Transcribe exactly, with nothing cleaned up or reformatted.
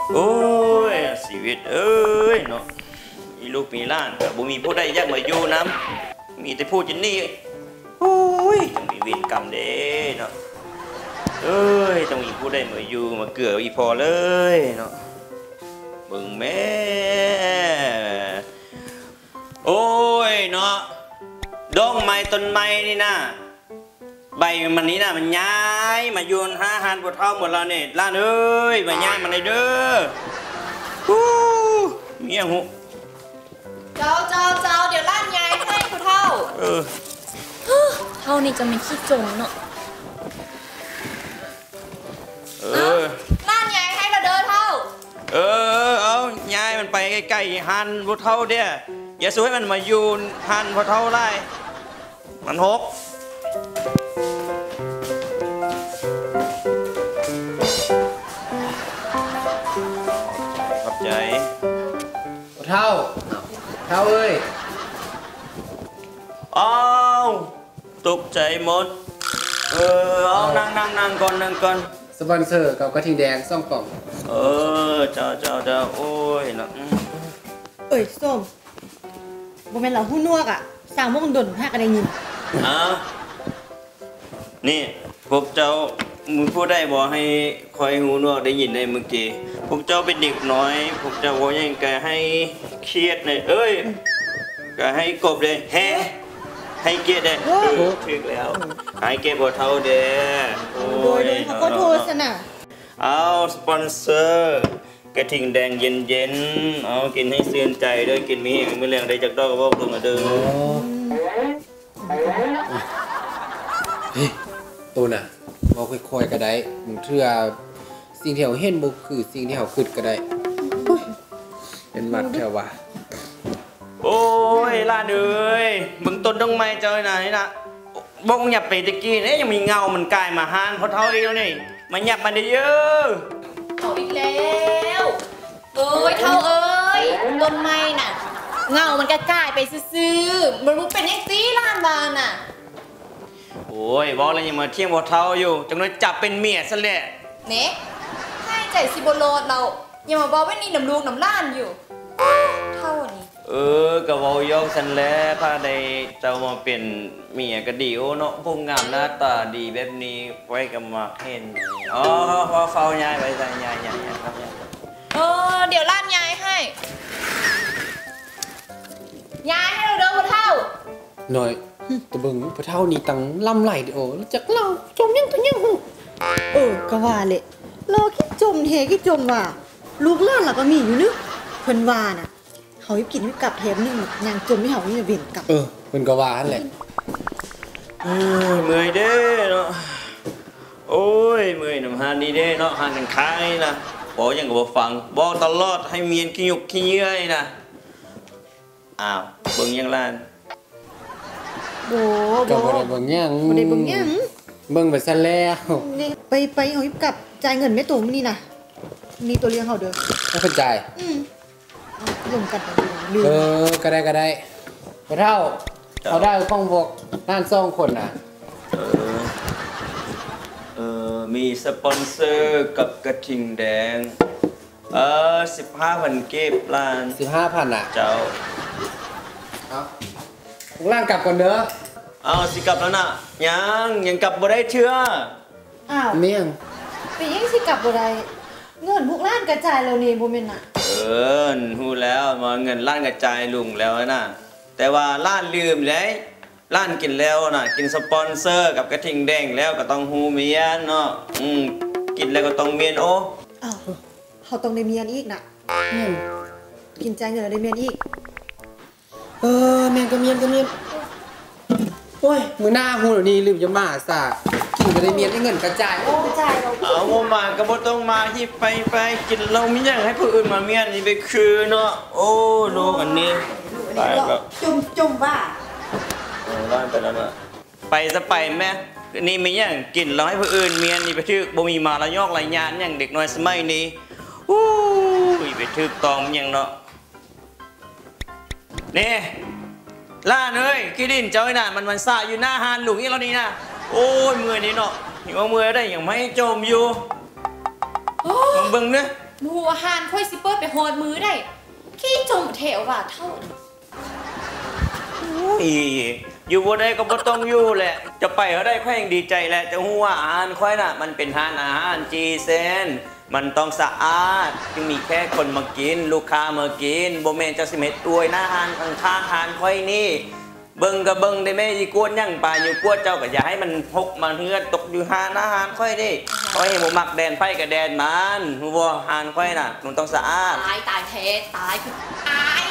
โอ้ยชีวิตเอ้ยเนาะมีลูกมีล้านแต่บ่มีผู้ใดอยากมาอยู่น้ำมีแต่พูดจนนี่โอ้ยต้องมีเวรกรรมเด้เนาะเอ้ยต้องมีผู้ใดมาอยู่มาเกลืออีพอเลยเนาะเบิ่งแม่โอ้ยเนาะดองไม้ต้นไม้นี่นะใบมันนี้นะมันย้ายมาโยนห้าหันปวดเท้าหมดแล้วเนี่ยล้านเอ้ยมาย้ายมันเลยเด้อฮู้เมียหูเจ้าเจ้าเจ้าเดี๋ยวล้านย้ายให้ผู้เท่าเออเท่านี้จะเป็นขี้จมเนาะเออล้านย้ายให้เราเด้อเท่าเออเอาย้ายมันไปใกล้ๆหันปวดเท้าเด้ออย่าสู้ให้มันมาโยนหันปวดเท้าไล่มันหกขอบใจเท่าเท่าเอ้ยอ้าวตกใจหมดเออเอานั่งนั่งนั่งก่อนนั่งก่อนสปอนเซอร์กับกระทิงแดงซ่องกล่องเออเจ้าเจ้าเจ้าโอ้ยนะเอ้ยส้มบ่แม่นเราหู้นวกอ่ะสร้างวงดนพากันได้ยินอ้าวนี่พวกเจ้ามึงพูดได้บอกให้คอยหูนวกได้ยินในเมื่อกี้พวกเจ้าเป็นเด็กน้อยพวกเจ้าว่ายังไงให้เครียดเลยเอ้ยก็ให้กบเลยแฮให้เกียรติเลยถึงแล้วให้เกียรติพวกเท่าเด้โอ้ยเขาก็โทษซะน่ะเอาสปอนเซอร์กระทิงแดงเย็นๆเอากินให้เสื่อใจด้วยกินมีมือเลี้ยงได้จากดอกกระบอกลงมาเด้อเฮ้ยตัวน่ะมองค่อยๆก็ได้มึงเชื่อสิ่งที่เขาเห็นบุคือสิ่งที่เขาคิดก็ได้เป็นมัดแถวว่าโอ้ยล่าเอ้ยมึงต้นต้องไม่เจอไหนนะบอกหยับไปตะกี้เนี่ยยังมีเงามันกลายมาฮานเพราะเท่าอีกแล้วนี่มันหยับมันได้เยอะเอาอีกแล้วเอ้ยเท่าเอ้ยต้นไม้น่ะเงามันก็กลายไปซื่อๆมันรู้เป็นยังซีล้านบานน่ะโอ้ยบอกแล้วยังมาเที่ยงพอเท่าอยู่จังเลยจับเป็นเมียซะแหละเนะให้ใจซิโบโลดเรายังมาบอกว่านี่น้ำลูกน้ำล้านอยู่เท่านี้เออกะวอยอกฉันแล้วพาได้เจ้ามาเป็นเมียกะดีโอเนาะพวกงามหน้าตาดีแบบนี้ไว้กับมาเห็นอ๋อพอเฝ้ายายไปใส่ยายยายยายครับยายเออเดี๋ยวล้านยายให้ยายให้เราเดินพอเท่าหน่อยตะบึงพอเท่านี้ตังล่ำไหลดิโอจากเราจมยังตังยังหูเออก็ว่าเลยรอคิดจมเฮคิดจมว่าลูกล้านเราก็มีอยู่นึกเพิ่นว่าน่ะเขายิบกินยิบกลับแถมนึงยังจมไม่เห่านี่เวียนกลับเออเพิ่นก็ว่าหั่นแหละเออเมื่อยเด้เนาะโอ้ยเมื่อยน้ำหานนี่เด้เนาะหานกันค้ายนะบอกยังกับฟังบอกตลอดให้เมียนขี้หยกขี้เยื่อยนะอ้าวเบิ่งยังล้านโบ่บ่บ่ได้เบิ่งยังบ่ได้เบิ่งยังเบิ่งไปซะแล้วนี่ไปไปเอายิบกลับจ่ายเงินแม่ตู่มื้อนี้น่ะนี่ตัวเลี้ยงเฮาเด้อบ่เข้าใจอืมลงกันเออก็ได้ก็ได้พอเท่าเขาได้ข้องบวกนั่นสองคนน่ะเออเออมีสปอนเซอร์กับกระทิงแดงเออสิบห้าพันเก็บล้านสิบห้าพันอ่ะเจ้าเอาพวกล่างกลับก่อนเด้อเอาสิกลับแล้วน่ะยังยังกลับบ่ได้เชื่ออ้าวเมี่ยงไปยังสิกลับบ่ได้เงินพวกล้านกระจายแล้วนี่บ่แม่นน่ะเออฮู้แล้วมาเงินล้านกระจายลุงแล้วนะแต่ว่าล้านลืมเลยล้านกินแล้วน่ะกินสปอนเซอร์กับกระทิงแดงแล้วก็ต้องฮู้เมียนเนาะอืมกินแล้วก็ต้องเมียนโอ้อ้าวเขาต้องได้เมียนอีกน่ะอืมกินใจเงินได้เมียนอีกเออเมียนก็เมียนก็เมียนโอ้ยมื้อหน้าฮู้เดี๋ยวนี้ลืมจะมาซะกินก็ได้เมียนได้เงินกระจายโอ้กระจายเราเอาบ่มาก็บ่ต้องมาที่ไปไปกินเรามีหยังให้ผู้อื่นมาเมียนนี่ไปคือเนาะโอ้โลกอันนี้ตายแบบจุ่มจุ่มว่าเออล้านไปแล้วเนาะไปซะไปแม่นี่มีหยังกินเราให้ผู้อื่นเมียนนี่ไปทึกบ่มีมาละยอกละยานหยังเด็กน้อยสมัยนี้อู้ยไปทึกตองหยังเนาะนี่ล้านเอ้ยขี้ดินเจ้าไอ้น่ะมันมันซ่าอยู่หน้าหานหลุงอีแล้วนี่นะโอ้ยเมื่อยนี่เนาะหิวเมื่อยได้ยังไม่จมอยู่มึงเบิ่งเด้อหมูอาหารค่อยสิเปิดไปฮอดมือได้ขี้จมแถวว่าเท่าอีอยู่บ่ได้ก็บ่ต้องอยู่แหละ จะไปก็ได้ค่อยยังดีใจแหละจะฮู้ว่าอาหารค่อยน่ะมันเป็นทานอาหารจีเซนมันต้องสะอาดจึงมีแค่คนมากินลูกค้ามากินบ่แม่นจะสิเม็ดอวยหน้าอาหารข้างๆอาหารค่อยนี่เบิ่งก็เบิ่งได้แม่สิกวนหยังป่าอยู่กวนเจ้าก็อย่าให้มันพกมาเฮือตกอยู่หานอาหารค่อยดิค่อยให้บ่มักแดนไฟกับแดนมันฮู้บ่อาหารค่อยน่ะมันต้องสะอาดตายตายแท้ตายคือตาย